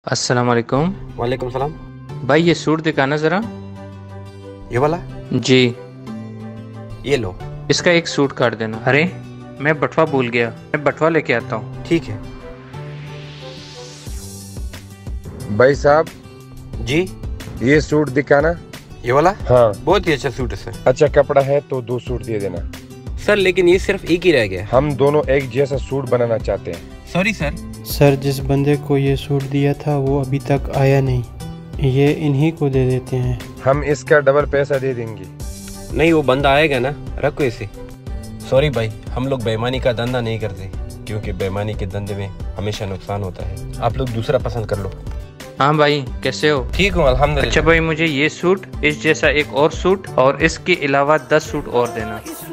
अस्सलाम वालेकुम। वालेकुम सलाम। भाई ये सूट दिखाना ज़रा। ये वाला? जी। ये लो। इसका एक सूट काट देना। अरे मैं बटवा भूल गया, मैं बटवा लेके आता हूँ। ठीक है। भाई साहब जी। ये सूट दिखाना। ये वाला? हाँ। बहुत ही अच्छा सूट है सर। अच्छा कपड़ा है तो 2 सूट दे देना। सर लेकिन ये सिर्फ एक ही रह गया। हम दोनों एक जैसा सूट बनाना चाहते हैं। Sorry sir. सर जिस बंदे को ये सूट दिया था वो अभी तक आया नहीं, ये इन्हीं को दे देते हैं। हम इसका डबल पैसा दे देंगे। नहीं वो बंदा आएगा ना, रखो इसे। सॉरी भाई, हम लोग बेईमानी का धंधा नहीं करते, क्योंकि बेईमानी के धंधे में हमेशा नुकसान होता है। आप लोग दूसरा पसंद कर लो। हाँ भाई कैसे हो? ठीक हूँ अल्हम्दुलिल्लाह। अच्छा भाई मुझे ये सूट, इस जैसा एक और सूट और इसके अलावा 10 सूट और देना।